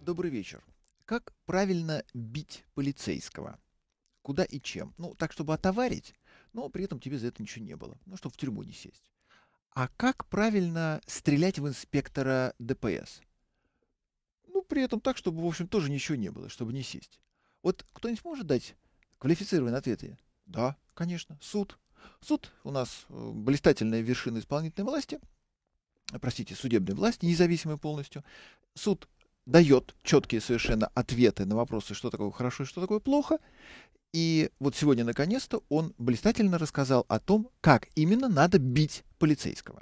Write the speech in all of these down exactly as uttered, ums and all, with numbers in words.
Добрый вечер. Как правильно бить полицейского? Куда и чем? Ну, так, чтобы отоварить, но при этом тебе за это ничего не было. Ну, чтобы в тюрьму не сесть. А как правильно стрелять в инспектора Д П С? Ну, при этом так, чтобы, в общем, тоже ничего не было, чтобы не сесть. Вот кто-нибудь может дать квалифицированные ответы? Да, конечно. Суд. Суд у нас э, блистательная вершина исполнительной власти, э, простите, судебной власти, независимой полностью. Суд дает четкие совершенно ответы на вопросы, что такое хорошо и что такое плохо. И вот сегодня, наконец-то, он блистательно рассказал о том, как именно надо бить полицейского.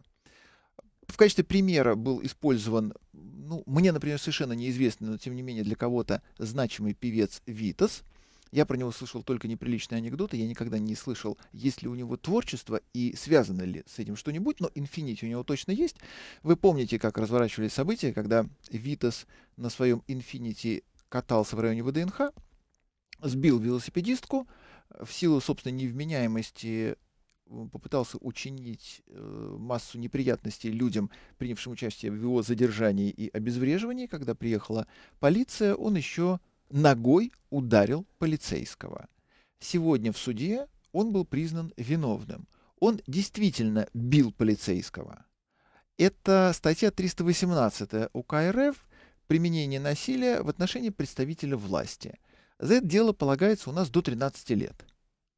В качестве примера был использован, ну, мне, например, совершенно неизвестный, но тем не менее для кого-то значимый певец Витас. Я про него слышал только неприличные анекдоты, я никогда не слышал, есть ли у него творчество и связано ли с этим что-нибудь, но Infinity у него точно есть. Вы помните, как разворачивались события, когда Витас на своем Infinity катался в районе В Д Н Х, сбил велосипедистку, в силу собственной невменяемости м, попытался учинить э, массу неприятностей людям, принявшим участие в его задержании и обезвреживании. Когда приехала полиция, он еще ногой ударил полицейского. Сегодня в суде он был признан виновным. Он действительно бил полицейского. Это статья триста восемнадцать УК Р Ф «Применение насилия в отношении представителя власти». За это дело полагается у нас до тринадцати лет.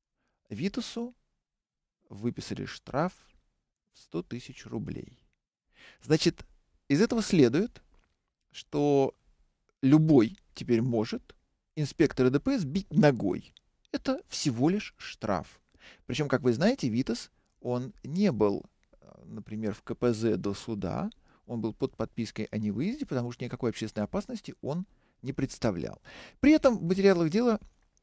Витасу выписали штраф в сто тысяч рублей. Значит, из этого следует, что любой теперь может инспектора Д П С бить ногой. Это всего лишь штраф. Причем, как вы знаете, Витас, он не был, э, например, в К П З до суда, он был под подпиской о невыезде, потому что никакой общественной опасности он не представлял. При этом в материалах дела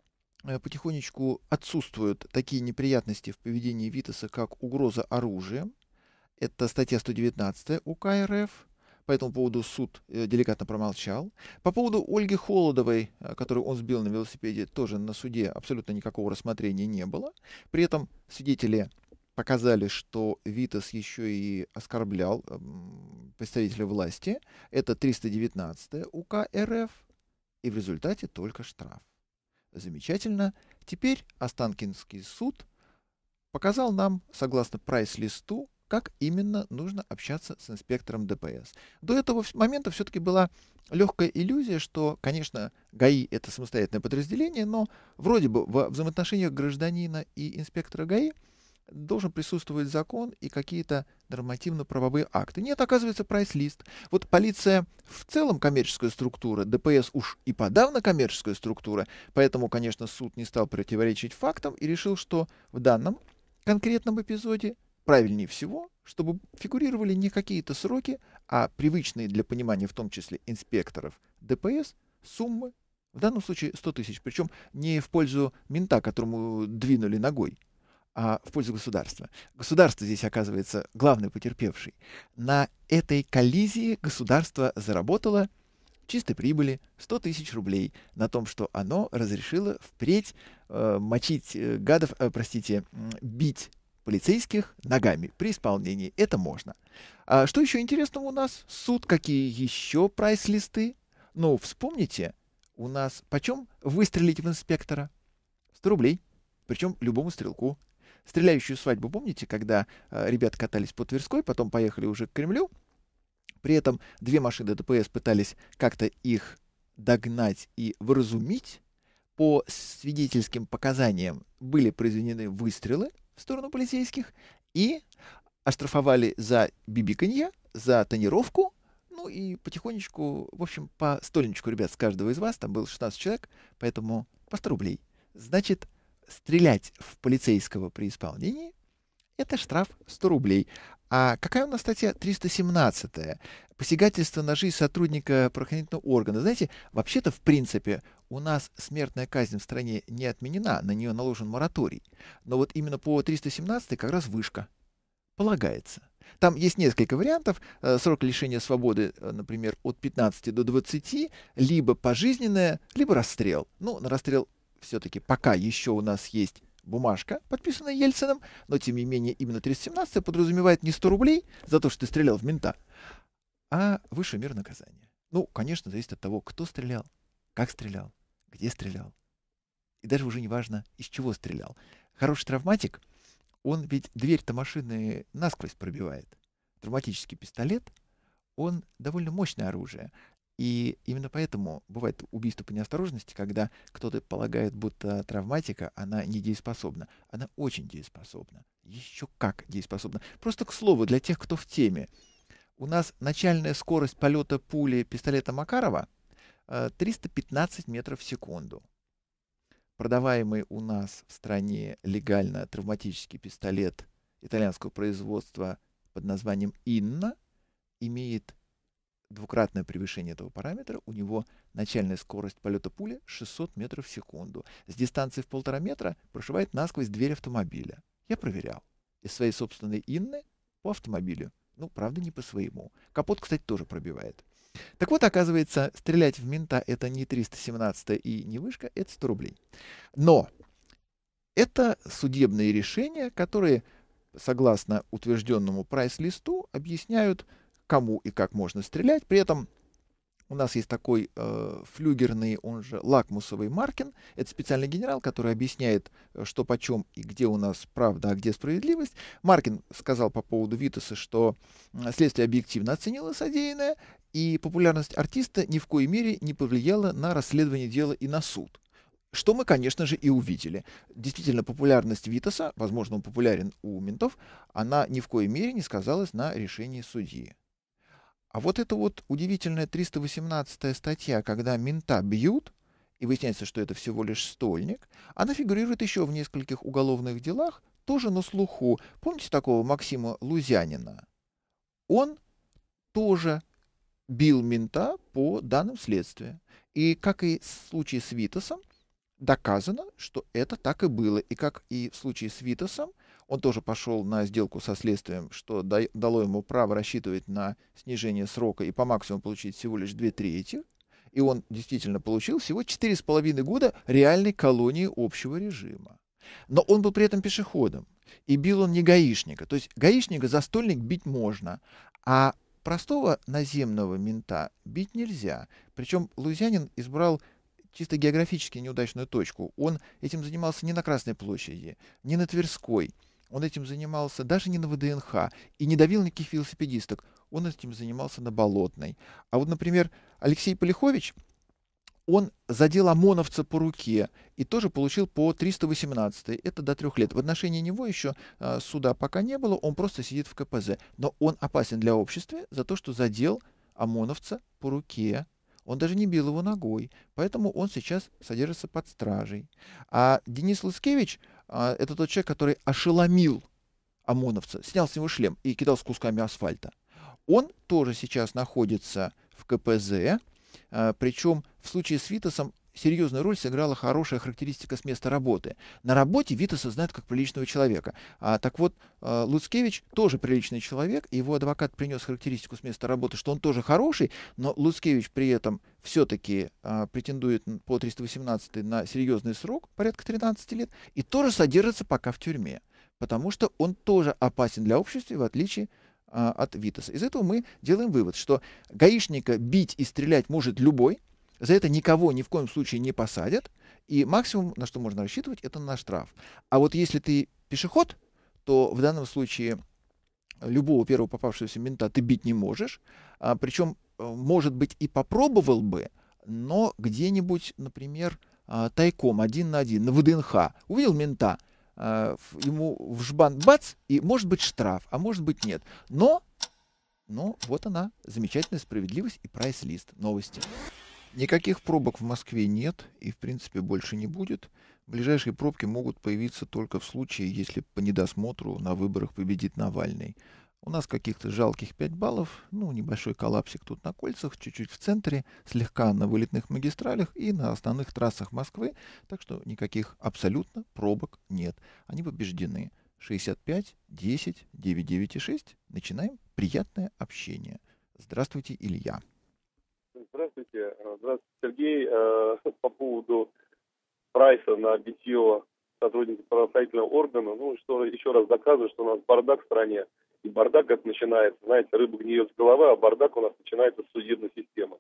э, потихонечку отсутствуют такие неприятности в поведении Витаса, как угроза оружием. Это статья сто девятнадцать УК Р Ф. По этому поводу суд э, деликатно промолчал. По поводу Ольги Холодовой, э, которую он сбил на велосипеде, тоже на суде абсолютно никакого рассмотрения не было. При этом свидетели показали, что Витас еще и оскорблял эм, представителя власти. Это триста девятнадцать УК Р Ф. И в результате только штраф. Замечательно. Теперь Останкинский суд показал нам, согласно прайс-листу, как именно нужно общаться с инспектором Д П С. До этого вс- момента все-таки была легкая иллюзия, что, конечно, Г А И — это самостоятельное подразделение, но вроде бы во взаимоотношениях гражданина и инспектора Г А И должен присутствовать закон и какие-то нормативно-правовые акты. Нет, оказывается, прайс-лист. Вот полиция в целом коммерческая структура, Д П С уж и подавно коммерческая структура, поэтому, конечно, суд не стал противоречить фактам и решил, что в данном конкретном эпизоде правильнее всего, чтобы фигурировали не какие-то сроки, а привычные для понимания, в том числе инспекторов Д П С, суммы, в данном случае сто тысяч, причем не в пользу мента, которому двинули ногой, а в пользу государства. Государство здесь оказывается главный потерпевший. На этой коллизии государство заработало чистой прибыли сто тысяч рублей на том, что оно разрешило впредь э, мочить э, гадов, э, простите, м, бить полицейских ногами при исполнении. Это можно. А что еще интересного у нас? Суд, какие еще прайс-листы? Ну, вспомните, у нас почем выстрелить в инспектора? сто рублей. Причем любому стрелку. Стреляющую свадьбу помните, когда э, ребята катались по Тверской, потом поехали уже к Кремлю? При этом две машины Д П С пытались как-то их догнать и вразумить. По свидетельским показаниям были произведены выстрелы в сторону полицейских и оштрафовали за бибиканье, за тонировку, ну и потихонечку, в общем, по стольничку, ребят, с каждого из вас, там было шестнадцать человек, поэтому по сто рублей. Значит, стрелять в полицейского при исполнении — это штраф сто рублей. А какая у нас статья триста семнадцать? Посягательство на жизнь сотрудника правоохранительного органа. Знаете, вообще-то, в принципе, у нас смертная казнь в стране не отменена, на нее наложен мораторий. Но вот именно по триста семнадцать как раз вышка полагается. Там есть несколько вариантов. Э, Срок лишения свободы, э, например, от пятнадцати до двадцати, либо пожизненное, либо расстрел. Ну, на расстрел все-таки пока еще у нас есть бумажка, подписанная Ельциным, но тем не менее именно триста семнадцать подразумевает не сто рублей за то, что ты стрелял в мента, а высшую меру наказания. Ну, конечно, зависит от того, кто стрелял, как стрелял, где стрелял. И даже уже не важно, из чего стрелял. Хороший травматик, он ведь дверь-то машины насквозь пробивает. Травматический пистолет, он довольно мощное оружие. И именно поэтому бывает убийство по неосторожности, когда кто-то полагает, будто травматика, она недееспособна. Она очень дееспособна. Еще как дееспособна. Просто к слову, для тех, кто в теме. У нас начальная скорость полета пули пистолета Макарова э, триста пятнадцать метров в секунду. Продаваемый у нас в стране легально травматический пистолет итальянского производства под названием «Инна» имеет двукратное превышение этого параметра. У него начальная скорость полета пули шестьсот метров в секунду. С дистанции в полтора метра прошивает насквозь дверь автомобиля. Я проверял. Из своей собственной «Инны» по автомобилю. Ну, правда, не по своему. Капот, кстати, тоже пробивает. Так вот, оказывается, стрелять в мента — это не триста семнадцать и не вышка, это сто рублей. Но это судебные решения, которые, согласно утвержденному прайс-листу, объясняют, кому и как можно стрелять. При этом у нас есть такой э, флюгерный, он же лакмусовый Маркин. Это специальный генерал, который объясняет, что почем и где у нас правда, а где справедливость. Маркин сказал по поводу Витаса, что следствие объективно оценило содеянное, и популярность артиста ни в коей мере не повлияла на расследование дела и на суд. Что мы, конечно же, и увидели. Действительно, популярность Витаса, возможно, он популярен у ментов, она ни в коей мере не сказалась на решении судьи. А вот эта вот удивительная триста восемнадцатая статья, когда мента бьют, и выясняется, что это всего лишь стольник, она фигурирует еще в нескольких уголовных делах, тоже на слуху. Помните такого Максима Лузянина? Он тоже бил мента по данным следствия. И, как и в случае с Витасом, доказано, что это так и было. И как и в случае с Витасом, он тоже пошел на сделку со следствием, что дало ему право рассчитывать на снижение срока и по максимуму получить всего лишь две трети. И он действительно получил всего четыре с половиной года реальной колонии общего режима. Но он был при этом пешеходом. И бил он не гаишника. То есть гаишника за стольник бить можно, а простого наземного мента бить нельзя. Причем Лузянин избрал чисто географически неудачную точку. Он этим занимался не на Красной площади, не на Тверской. Он этим занимался даже не на ВДНХ и не давил никаких велосипедисток. Он этим занимался на Болотной. А вот, например, Алексей Полихович, он задел ОМОНовца по руке и тоже получил по триста восемнадцатой. Это до трех лет. В отношении него еще а, суда пока не было, он просто сидит в ка пэ зэ. Но он опасен для общества за то, что задел ОМОНовца по руке. Он даже не бил его ногой, поэтому он сейчас содержится под стражей. А Денис Лыцкевич а, это тот человек, который ошеломил ОМОНовца, снял с него шлем и кидал с кусками асфальта. Он тоже сейчас находится в ка пэ зэ, а, причем в случае с Витасом серьезную роль сыграла хорошая характеристика с места работы. На работе Витаса знают как приличного человека. А, так вот, а, Луцкевич тоже приличный человек, и его адвокат принес характеристику с места работы, что он тоже хороший, но Луцкевич при этом все-таки а, претендует по триста восемнадцатой на серьезный срок, порядка тринадцати лет, и тоже содержится пока в тюрьме, потому что он тоже опасен для общества, в отличие а, от Витаса. Из этого мы делаем вывод, что гаишника бить и стрелять может любой, за это никого ни в коем случае не посадят, и максимум, на что можно рассчитывать, это на штраф. А вот если ты пешеход, то в данном случае любого первого попавшегося мента ты бить не можешь, а, причем, может быть, и попробовал бы, но где-нибудь, например, а, тайком, один на один, на вэ дэ эн ха, увидел мента, а, ему в жбан бац, и может быть штраф, а может быть нет. Но, но вот она, замечательная справедливость и прайс-лист. Новости. Никаких пробок в Москве нет и, в принципе, больше не будет. Ближайшие пробки могут появиться только в случае, если по недосмотру на выборах победит Навальный. У нас каких-то жалких пять баллов, ну, небольшой коллапсик тут на кольцах, чуть-чуть в центре, слегка на вылетных магистралях и на основных трассах Москвы, так что никаких абсолютно пробок нет. Они побеждены. шестьдесят пять, десять, девять девять и шесть. Начинаем приятное общение. Здравствуйте, Илья. Здравствуйте. Здравствуйте, Сергей. По поводу прайса на битье сотрудников правоохранительного органа, ну, что еще раз доказывает, что у нас бардак в стране. И бардак как начинается, знаете, рыба гниет с головы, а бардак у нас начинается с судебной системы.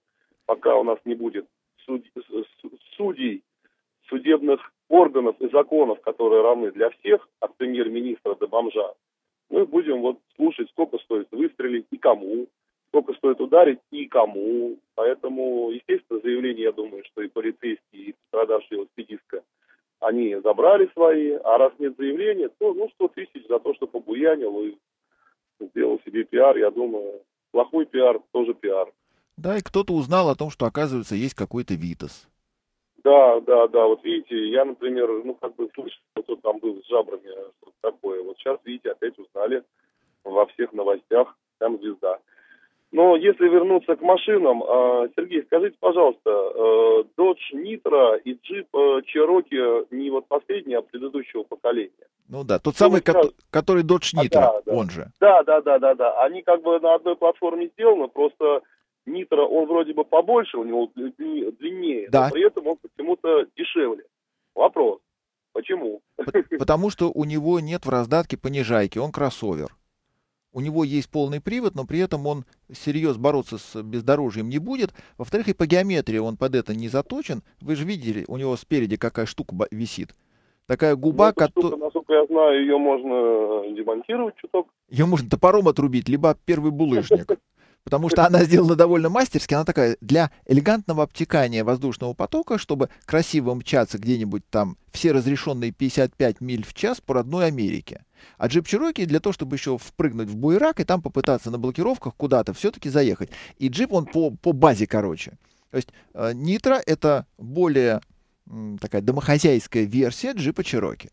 пока у нас не будет суд- с- судей, судебных органов и законов, которые равны для всех, от премьер-министра до бомжа, мы будем вот слушать, сколько стоит выстрелить и кому, сколько стоит ударить и кому. Поэтому, естественно, заявление, я думаю, что и полицейские, и пострадавшая велосипедистка, они забрали свои, а раз нет заявления, то ну сто тысяч за то, что побуянил и сделал себе пиар, я думаю, плохой пиар тоже пиар. Да, и кто-то узнал о том, что, оказывается, есть какой-то ВИТАС. Да, да, да, вот видите, я, например, ну как бы слышал, что там был с жабрами, что-то такое. Вот сейчас, видите, опять узнали во всех новостях, там звезда. Но если вернуться к машинам, э, Сергей, скажите, пожалуйста, э, Dodge Nitro и Jeep э, Cherokee не вот последние, а предыдущего поколения? Ну да, тот Что самый, вы скажете? кото- который Dodge А, Nitro, да, да. он же. Да, да, да, да, да. Они как бы на одной платформе сделаны, просто Nitro, он вроде бы побольше, у него длиннее, длиннее, Да. но при этом он почему-то дешевле. Вопрос, почему? П- Потому что у него нет в раздатке понижайки, он кроссовер. У него есть полный привод, но при этом он серьезно бороться с бездорожьем не будет. Во-вторых, и по геометрии он под это не заточен. Вы же видели, у него спереди какая штука ба- висит. Такая Ну, губа, эта штука, которую... насколько я знаю, ее можно демонтировать чуток. Ее можно топором отрубить, либо об первый булыжник. Потому что она сделана довольно мастерски. Она такая для элегантного обтекания воздушного потока, чтобы красиво мчаться где-нибудь там все разрешенные пятьдесят пять миль в час по родной Америке. А джип Cherokee для того, чтобы еще впрыгнуть в буерак и там попытаться на блокировках куда-то все-таки заехать. И джип он по, по базе короче. То есть э, Nitro — это более м, такая домохозяйская версия джипа Cherokee.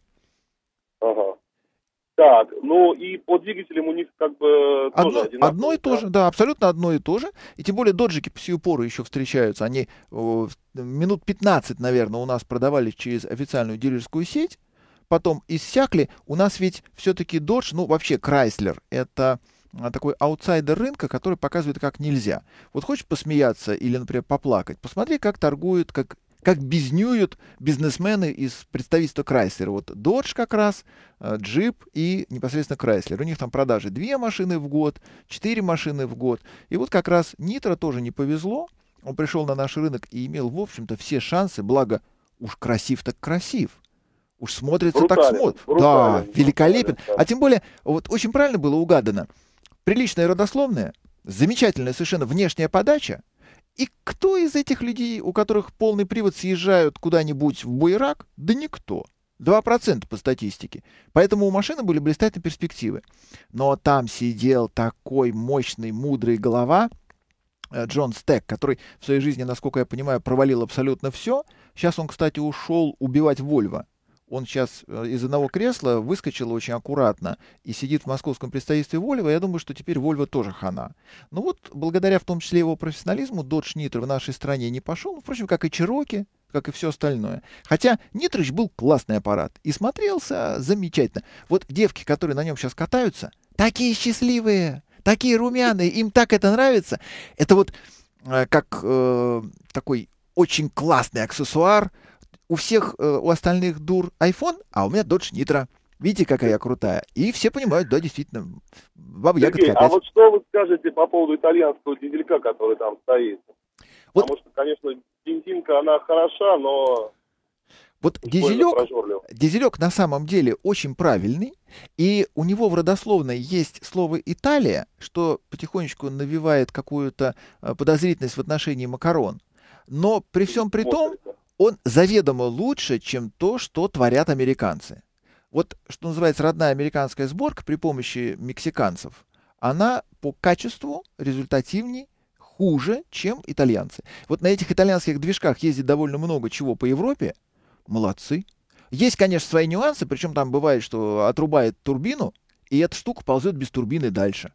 Ага. Так, ну и по двигателям у них как бы тоже Одно, одинаково. одно и то же, да, абсолютно одно и то же. И тем более доджики по сию пору еще встречаются. Они э, минут пятнадцать, наверное, у нас продавались через официальную дилерскую сеть. Потом иссякли. У нас ведь все-таки Dodge, ну вообще Chrysler, это а, такой аутсайдер рынка, который показывает, как нельзя. Вот хочешь посмеяться или, например, поплакать, посмотри, как торгуют, как, как бизнюют бизнесмены из представительства Chrysler. Вот Dodge как раз, э, Jeep и непосредственно Chrysler. У них там продажи две машины в год, четыре машины в год. И вот как раз Nitro тоже не повезло. Он пришел на наш рынок и имел, в общем-то, все шансы, благо уж красив так красив. Уж смотрится так Брутален, смотрит. Да, брутален, великолепен. брутален, да. А тем более, вот очень правильно было угадано. Приличная родословная, замечательная совершенно внешняя подача. И кто из этих людей, у которых полный привод, съезжают куда-нибудь в буерак? Да никто. два процента по статистике. Поэтому у машины были блистательные перспективы. Но там сидел такой мощный, мудрый голова, э, Джон Стэк, который в своей жизни, насколько я понимаю, провалил абсолютно все. Сейчас он, кстати, ушел убивать Вольво. Он сейчас э, из одного кресла выскочил очень аккуратно и сидит в московском представительстве Volvo. Я думаю, что теперь Volvo тоже хана. Ну вот, благодаря в том числе его профессионализму, Dodge Nitro в нашей стране не пошел. Ну, впрочем, как и Cherokee, как и все остальное. Хотя Нитрыч был классный аппарат и смотрелся замечательно. Вот девки, которые на нем сейчас катаются, такие счастливые, такие румяные, им так это нравится. Это вот э, как э, такой очень классный аксессуар. У всех, э, у остальных дур iPhone, а у меня Dodge Nitro. Видите, какая я крутая. И все понимают, да, действительно, баба Сергей, ягодка а опять. вот что вы скажете по поводу итальянского дизелька, который там стоит? Вот, Потому что, конечно, бензинка, она хороша, но вот уж больно дизелек, прожорлива. дизелек на самом деле очень правильный. И у него в родословной есть слово «Италия», что потихонечку навевает какую-то э, подозрительность в отношении макарон. Но при всем при том, Смотрится. он заведомо лучше, чем то, что творят американцы. Вот, что называется, родная американская сборка при помощи мексиканцев, она по качеству результативней, хуже, чем итальянцы. Вот на этих итальянских движках ездит довольно много чего по Европе. Молодцы. Есть, конечно, свои нюансы, причем там бывает, что отрубает турбину, и эта штука ползет без турбины дальше.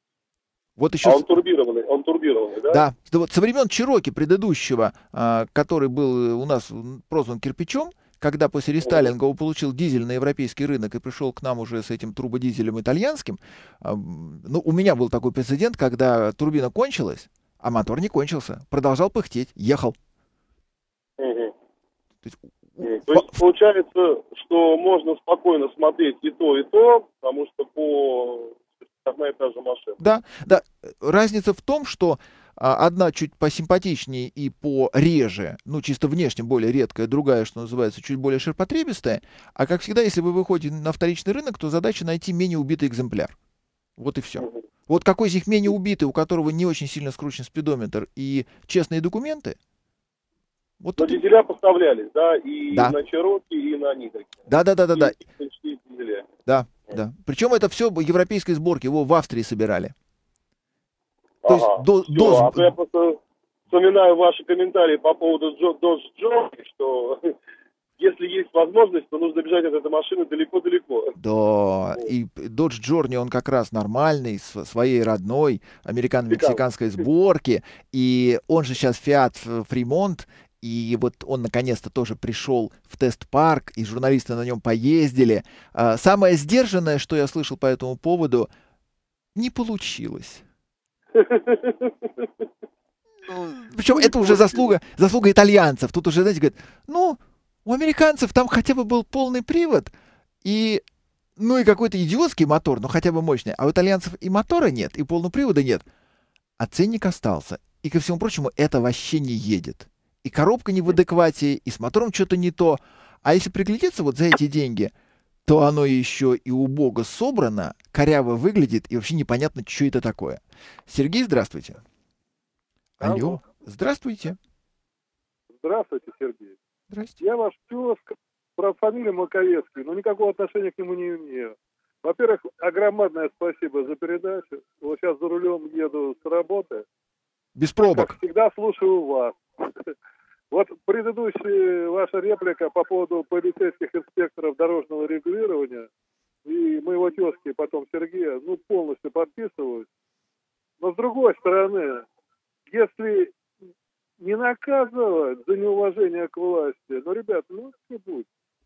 Вот еще... А он турбированный, он турбированный, да? Да, да вот со времен Cherokee предыдущего, а, который был у нас прозван кирпичом, когда после рестайлинга он получил дизель на европейский рынок и пришел к нам уже с этим турбодизелем итальянским, а, ну, у меня был такой прецедент, когда турбина кончилась, а мотор не кончился, продолжал пыхтеть, ехал. Угу. То есть, Мгм. То есть получается, что можно спокойно смотреть и то, и то, потому что по одна и та же машина. Да, да. Разница в том, что а, одна чуть посимпатичнее и пореже, ну, чисто внешне более редкая, другая, что называется, чуть более ширпотребистая. А как всегда, если вы выходите на вторичный рынок, то задача найти менее убитый экземпляр. Вот и все. Мгм. Вот какой из них менее убитый, у которого не очень сильно скручен спидометр и честные документы, вот Но это... дизеля поставлялись, да, и Да. на Чероки, и на Нитроке. Да-да-да-да-да. И пришли дизеля. Да, да. Причем это все европейской сборки, его в Австрии собирали. То есть Ага, до, все. до... А то я просто вспоминаю ваши комментарии по поводу Джо- Dodge Journey, что если есть возможность, то нужно бежать от этой машины далеко-далеко. Да, и Dodge Journey, он как раз нормальный, с своей родной американо-мексиканской сборки, и он же сейчас Fiat Fremont, и вот он наконец-то тоже пришел в тест-парк, и журналисты на нем поездили. А, самое сдержанное, что я слышал по этому поводу, не получилось. Ну, причем это уже заслуга, заслуга итальянцев. Тут уже, знаете, говорят, ну, у американцев там хотя бы был полный привод, и, ну, и какой-то идиотский мотор, но хотя бы мощный. А у итальянцев и мотора нет, и полного привода нет. А ценник остался. И, ко всему прочему, это вообще не едет. И коробка не в адеквате, и с мотором что-то не то. А если приглядеться вот за эти деньги, то оно еще и убого собрано, коряво выглядит, и вообще непонятно, что это такое. Сергей, здравствуйте. Алло. Алло. Здравствуйте. Здравствуйте, Сергей. Здрасте. Я ваш тезка, про фамилию Маковецкий, но никакого отношения к нему не имею. Во-первых, огромное спасибо за передачу. Вот сейчас за рулем еду с работы. Без пробок. Как всегда слушаю вас. Вот предыдущая ваша реплика по поводу полицейских инспекторов дорожного регулирования и моего тезки, потом Сергея, ну, полностью подписываюсь. Но с другой стороны, если не наказывать за неуважение к власти, ну, ребят, ну, не будет.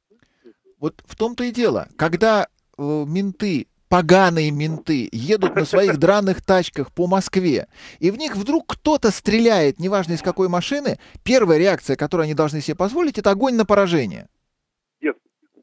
Вот в том-то и дело. Когда э, менты, поганые менты, едут на своих драных тачках по Москве, и в них вдруг кто-то стреляет, неважно из какой машины, первая реакция, которую они должны себе позволить, это огонь на поражение. Нет.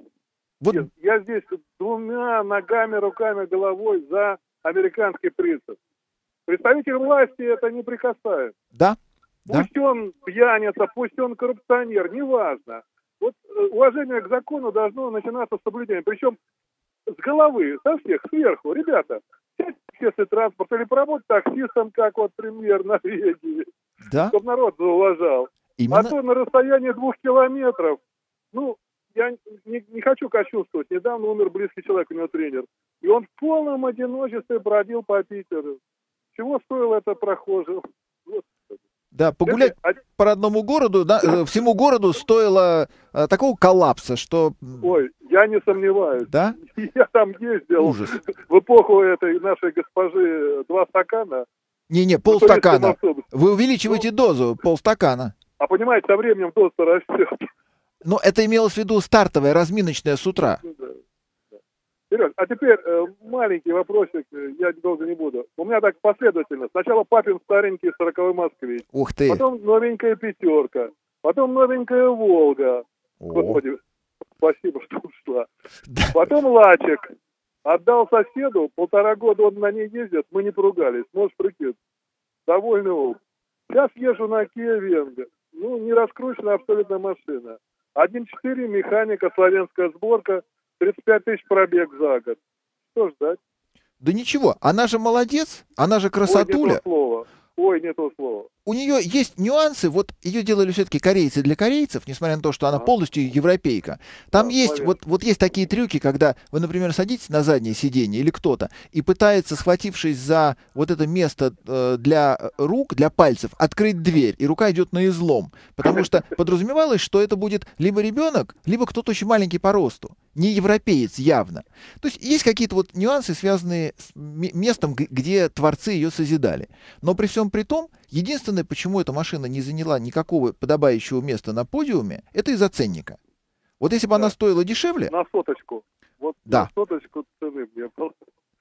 Вот, Нет, я здесь двумя ногами, руками, головой за американский принцип. Представитель власти это не прикасает. да, да. Пусть он пьяница, пусть он коррупционер, неважно. Вот э, уважение к закону должно начинаться с соблюдения. Причем с головы, со всех, сверху. Ребята, сядьте в общественный транспорт или поработать таксистом, как вот премьер Норвегии, Да, чтобы народ зауважал. именно. А то на расстоянии двух километров, ну, я не, не хочу кощунствовать. Недавно умер близкий человек, у него тренер. И он в полном одиночестве бродил по Питеру. Чего стоило это прохожим? Вот. Да, погулять А- по родному городу, да, э, всему городу стоило э, такого коллапса, что... м, Ой, я не сомневаюсь. Да? Я там ездил Ужас. в эпоху этой нашей госпожи два стакана. Не-не, в туристском полстакана. автобусе. Вы увеличиваете дозу, полстакана. А понимаете, со временем доза растет. Но это имелось в виду стартовая, разминочная с утра. Ну да, да. Сереж, а теперь э, маленький вопросик, э, я долго не буду. У меня так последовательно. Сначала папин старенький сороковой москвич, Ух ты. потом новенькая пятерка, потом новенькая Волга. О, Господи, спасибо, что ушла. да. Потом Лачек. Отдал соседу, полтора года он на ней ездит, мы не поругались, можешь прикинуть. Довольный опыт. Сейчас езжу на Kia Venga. Ну, не раскрученная абсолютно машина. один четыре, механика, славянская сборка, тридцать пять тысяч пробег за год. Что ждать? Да ничего, она же молодец, она же Ой, не красотуля. то слово. Ой, не то слово. У нее есть нюансы, вот ее делали все-таки корейцы для корейцев, несмотря на то, что она Ага. полностью европейка. Там Да, есть, понятно. вот, вот есть такие трюки, когда вы, например, садитесь на заднее сиденье или кто-то, и пытается, схватившись за вот это место э, для рук, для пальцев, открыть дверь, и рука идет на излом. Потому что подразумевалось, что это будет либо ребенок, либо кто-то очень маленький по росту. Не европеец явно. То есть есть какие-то вот нюансы, связанные с м- местом, г- где творцы ее созидали. Но при всем при том, единственное, почему эта машина не заняла никакого подобающего места на подиуме, это из-за ценника. Вот если бы она Да. стоила дешевле, На соточку. Вот Да. на соточку цены мне было.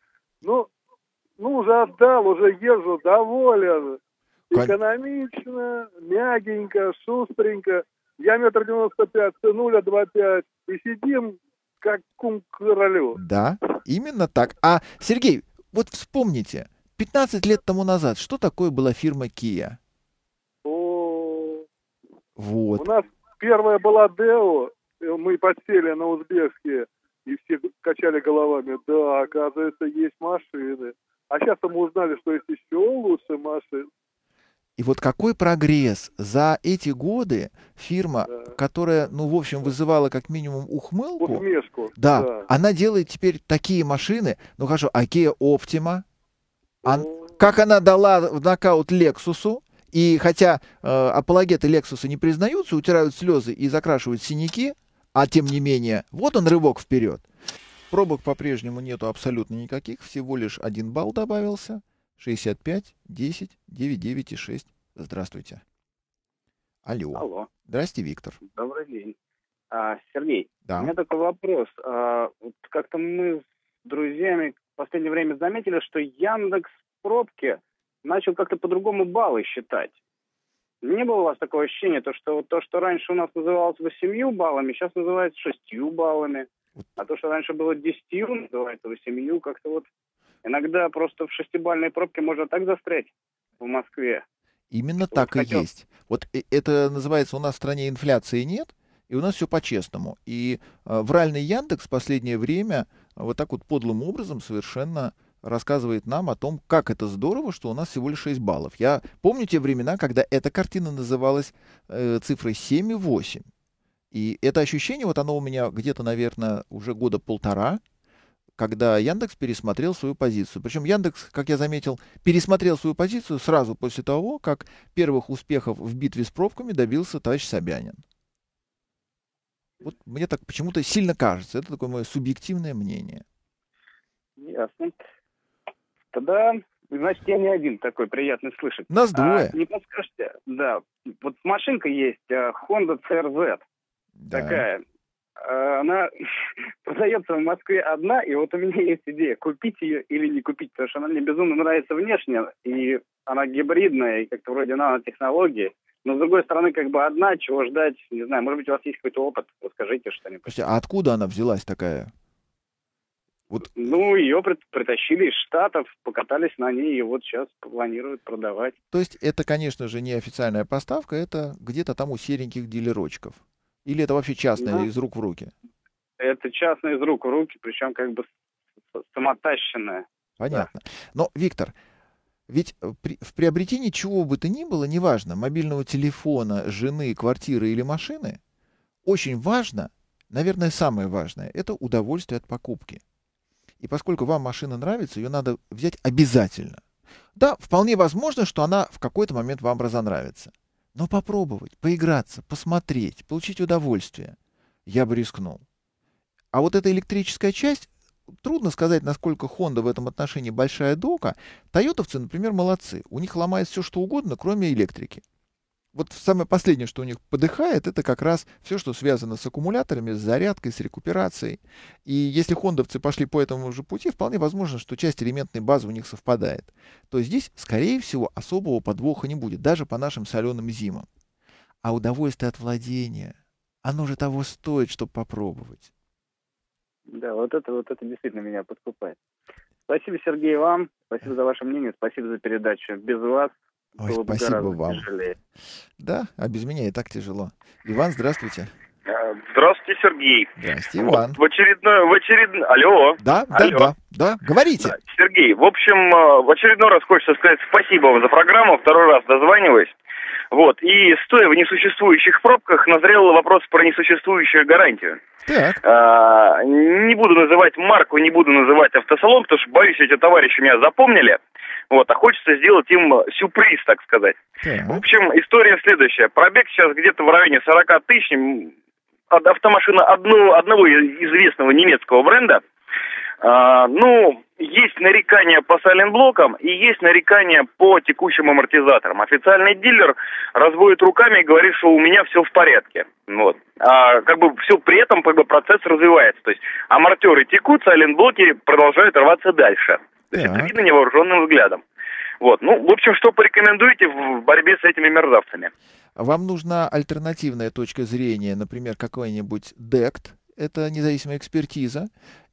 Ну, ну, уже отдал, уже езжу, доволен. Кон- Экономично, мягенько, шустренько. Я метр девяносто пять, ценуля два пять. И сидим, как кум к королю. да, именно так. А, Сергей, вот вспомните, пятнадцать лет тому назад что такое была фирма Kia? О, Вот. У нас первая была Део, мы подсели на узбекские, и все качали головами. Да, оказывается, есть машины. А сейчас мы узнали, что есть еще лучше машин. И вот какой прогресс за эти годы фирма, Да. которая, ну, в общем, вызывала как минимум ухмылку, Усмешку. да, Да. она делает теперь такие машины, ну хорошо, а Kia Optima, а О, как она дала в нокаут Лексусу, и хотя э, апологеты Лексуса не признаются, утирают слезы и закрашивают синяки, а тем не менее, вот он рывок вперед. Пробок по-прежнему нету абсолютно никаких, всего лишь один балл добавился. шестьдесят пять, десять, девять, девять и шесть. Здравствуйте. Алло. Алло, Здрасте, Виктор. добрый день. А, Сергей, у Да. меня такой вопрос. А, вот как-то мы с друзьями в последнее время заметили, что Яндекс пробки начал как-то по-другому баллы считать. Не было у вас такого ощущения, то, что вот то, что раньше у нас называлось восемью баллами, сейчас называется шестью баллами, а то, что раньше было десятью, называется восемью, как-то вот иногда просто в шестибалльной пробке можно так застрять в Москве. Именно Вот так и хотел- есть. Вот э- это называется, у нас в стране инфляции нет, и у нас все по-честному. И э, вральный Яндекс в последнее время э, вот так вот подлым образом совершенно рассказывает нам о том, как это здорово, что у нас всего лишь шесть баллов. Я помню те времена, когда эта картина называлась э, цифрой семь и восемь. И это ощущение, вот оно у меня где-то, наверное, уже года полтора, когда Яндекс пересмотрел свою позицию. Причем Яндекс, как я заметил, пересмотрел свою позицию сразу после того, как первых успехов в битве с пробками добился товарищ Собянин. Вот мне так почему-то сильно кажется. Это такое мое субъективное мнение. Ясно. Тогда, значит, я не один такой, приятный слышать. Нас двое. А, не подскажете, да, вот машинка есть, а, Honda си ар зет, Да. такая. А, Она продается в Москве одна, и вот у меня есть идея, купить ее или не купить, потому что она мне безумно нравится внешне, и она гибридная, и как-то вроде нанотехнологии. Но, с другой стороны, как бы одна, чего ждать, не знаю, может быть, у вас есть какой-то опыт, расскажите что-нибудь. Слушайте, а откуда она взялась такая? Вот Ну, ее прит- притащили из Штатов, покатались на ней, и вот сейчас планируют продавать. То есть это, конечно же, не официальная поставка, это где-то там у сереньких дилерочков. Или это вообще частное, Ну, из рук в руки? это частно из рук в руки, причем как бы с- самотащенная. Понятно. Но, Виктор, ведь э, при- в приобретении чего бы то ни было, неважно, мобильного телефона, жены, квартиры или машины, очень важно, наверное, самое важное, это удовольствие от покупки. И поскольку вам машина нравится, ее надо взять обязательно. Да, вполне возможно, что она в какой-то момент вам разонравится. Но попробовать, поиграться, посмотреть, получить удовольствие, я бы рискнул. А вот эта электрическая часть, трудно сказать, насколько Honda в этом отношении большая дока. Тойотовцы, например, молодцы. У них ломает все, что угодно, кроме электрики. Вот самое последнее, что у них подыхает, это как раз все, что связано с аккумуляторами, с зарядкой, с рекуперацией. И если хондовцы пошли по этому же пути, вполне возможно, что часть элементной базы у них совпадает. То здесь, скорее всего, особого подвоха не будет, даже по нашим соленым зимам. А удовольствие от владения, оно же того стоит, чтобы попробовать. Да, вот это вот это действительно меня подкупает. Спасибо, Сергей, вам. Спасибо за ваше мнение, спасибо за передачу. Без вас Ой, было бы спасибо гораздо вам. тяжелее. Да, а без меня и так тяжело. Иван, здравствуйте. А, Здравствуйте, Сергей. Здрасте, Вот Иван. в очередной, в очередной, алло. Да, да, Алло. да, да, говорите. Да, Сергей, в общем, э, в очередной раз хочется сказать спасибо вам за программу, второй раз дозваниваюсь. Вот, и стоя в несуществующих пробках, назрел вопрос про несуществующую гарантию. Так, А, не буду называть марку, не буду называть автосалон, потому что, боюсь, эти товарищи меня запомнили. Вот, а хочется сделать им сюрприз, так сказать. В так, общем, история следующая. Пробег сейчас где-то в районе сорок тысяч. М, ад- Автомашина одну, одного известного немецкого бренда. А, ну, есть нарекания по сайлентблокам и есть нарекания по текущим амортизаторам. Официальный дилер разводит руками и говорит, что у меня все в порядке. Вот. А как бы все при этом как бы процесс развивается. То есть амортеры текут, сайлентблоки продолжают рваться дальше. То есть это Так. видно невооруженным взглядом. Вот. Ну, в общем, что порекомендуете в борьбе с этими мерзавцами? Вам нужна альтернативная точка зрения, например, какой-нибудь дэкт, это независимая экспертиза,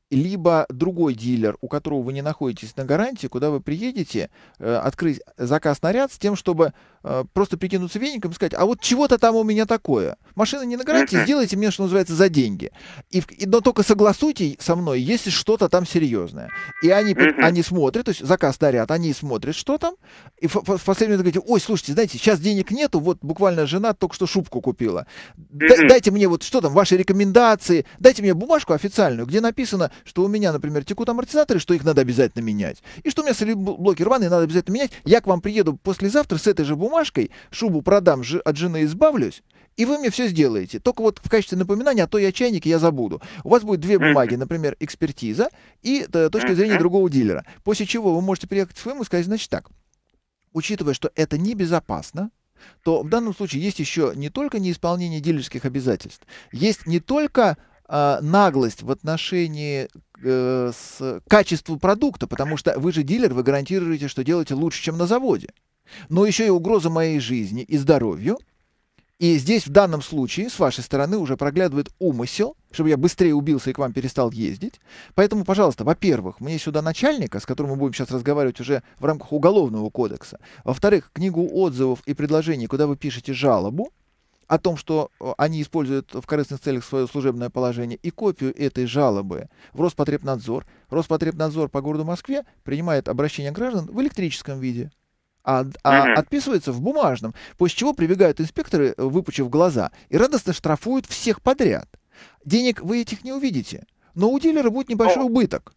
либо другой дилер, у которого вы не находитесь на гарантии, куда вы приедете, э, открыть заказ на ряд с тем, чтобы э, просто прикинуться веником и сказать, а вот чего-то там у меня такое. Машина не на гарантии, сделайте мне, что называется, за деньги. И, в- и- но только согласуйте со мной, если что-то там серьезное. И они, под- Мгм. они смотрят, то есть заказ на ряд, они смотрят, что там, и в, в- в последний момент говорите, ой, слушайте, знаете, сейчас денег нету, вот буквально жена только что шубку купила. Да- Мгм. дайте мне вот что там, ваши рекомендации, дайте мне бумажку официальную, где написано, что у меня, например, текут амортизаторы, что их надо обязательно менять, и что у меня солидблоки рваные, надо обязательно менять. Я к вам приеду послезавтра с этой же бумажкой, шубу продам, жи- от жены избавлюсь, и вы мне все сделаете. Только вот в качестве напоминания, а то я чайник, я забуду. У вас будет две бумаги, например, экспертиза и э, точка зрения Мгм. другого дилера. После чего вы можете приехать к своему и сказать, значит так, учитывая, что это небезопасно, то в данном случае есть еще не только неисполнение дилерских обязательств, есть не только а, наглость в отношении э, с качеству продукта, потому что вы же дилер, вы гарантируете, что делаете лучше, чем на заводе, но еще и угроза моей жизни и здоровью. И здесь в данном случае с вашей стороны уже проглядывает умысел, чтобы я быстрее убился и к вам перестал ездить. Поэтому, пожалуйста, во-первых, мне сюда начальника, с которым мы будем сейчас разговаривать уже в рамках Уголовного кодекса. Во-вторых, книгу отзывов и предложений, куда вы пишете жалобу о том, что э, они используют в корыстных целях свое служебное положение, и копию этой жалобы в Роспотребнадзор. Роспотребнадзор по городу Москве принимает обращение граждан в электрическом виде, а, а Мгм. отписывается в бумажном, после чего прибегают инспекторы, э, выпучив глаза, и радостно штрафуют всех подряд. Денег вы этих не увидите, но у дилера будет небольшой Ну, убыток.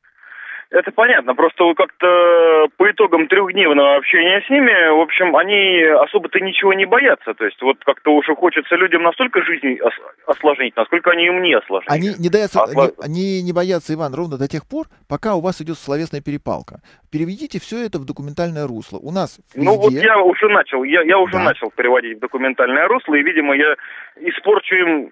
это понятно, просто вы как-то по итогам трехдневного общения с ними, в общем, они особо-то ничего не боятся. То есть вот как-то уже хочется людям настолько жизнь ос- осложнить, насколько они им не осложнили. Они не, боятся, Осла- не, они не боятся, Иван, ровно до тех пор, пока у вас идет словесная перепалка. Переведите все это в документальное русло. У нас Ну вот везде... я уже начал, я, я уже Да. начал переводить в документальное русло, и, видимо, я испорчу им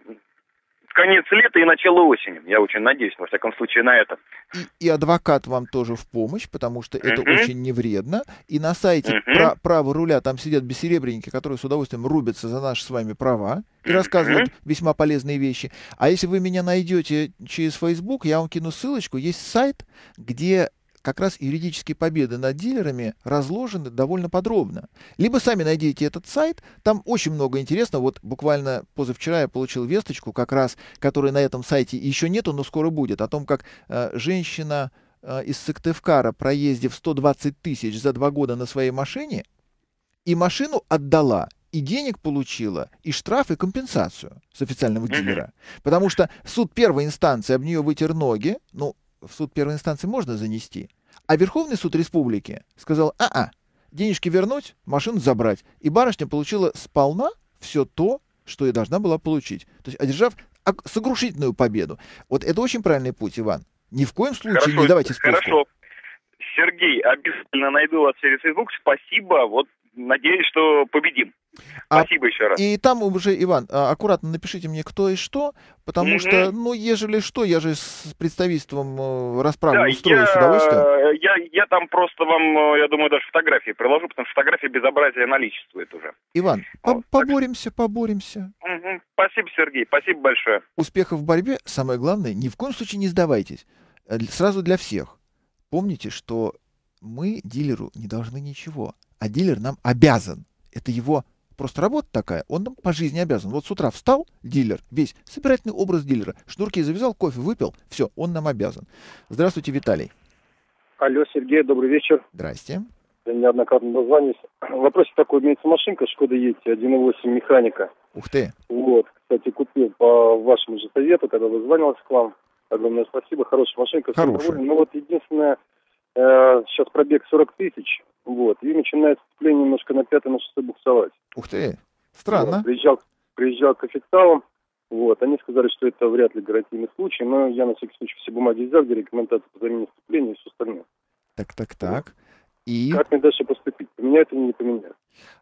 конец лета и начало осени. Я очень надеюсь, во всяком случае, на это. И, и адвокат вам тоже в помощь, потому что это Мгм. очень невредно. И на сайте Мгм. пра- «Право руля» там сидят бессеребренники, которые с удовольствием рубятся за наши с вами права и рассказывают весьма полезные вещи. А если вы меня найдете через Facebook, я вам кину ссылочку. Есть сайт, где как раз юридические победы над дилерами разложены довольно подробно. Либо сами найдите этот сайт, там очень много интересного. Вот буквально позавчера я получил весточку, как раз, которой на этом сайте еще нету, но скоро будет, о том, как э, женщина э, из Сыктывкара, проездив сто двадцать тысяч за два года на своей машине, и машину отдала, и денег получила, и штраф, и компенсацию с официального Мгм. дилера. Потому что суд первой инстанции об нее вытер ноги, ну, в суд первой инстанции можно занести, а Верховный суд республики сказал, а-а, денежки вернуть, машину забрать. И барышня получила сполна все то, что и должна была получить. То есть одержав ок- сокрушительную победу. Вот это очень правильный путь, Иван. Ни в коем случае Хорошо, не давайте спуску. хорошо. Сергей, обязательно найду вас через Facebook. Спасибо. Вот надеюсь, что победим. А Спасибо еще раз. И там уже, Иван, а, аккуратно напишите мне, кто и что, потому Мгм. что, ну, ежели что, я же с представительством э, расправу Да, устрою я, с удовольствием. я, я там просто вам, э, я думаю, даже фотографии приложу, потому что фотография безобразия наличествует уже. Иван, по- Вот, так поборемся, поборемся. Мгм. Спасибо, Сергей. Спасибо большое. Успехов в борьбе, самое главное, ни в коем случае не сдавайтесь. Э, для- Сразу для всех. Помните, что мы дилеру не должны ничего, а дилер нам обязан. Это его просто работа такая, он нам по жизни обязан. Вот с утра встал дилер, весь собирательный образ дилера, шнурки завязал, кофе выпил, все, он нам обязан. Здравствуйте, Виталий. Алло, Сергей, добрый вечер. Здрасте. Я неоднократно дозвонюсь. Вопрос такой, имеется машинка Шкода Ети один и восемь механика. Ух ты. Вот, кстати, купил по вашему же совету, когда дозвонился к вам. Огромное спасибо, хорошая машинка. всем Хорошая. доволен. Ну вот единственное, э, сейчас пробег сорок тысяч, вот, и начинает сцепление немножко на пятый, на шестой буксовать. Ух ты. Странно. Вот, приезжал, приезжал к официалам, вот, они сказали, что это вряд ли гарантийный случай, но я на всякий случай все бумаги взял, где рекомендации по замене сцепления и все остальное. Так, так, так. И Как мне дальше поступить? Поменяют или не поменяют?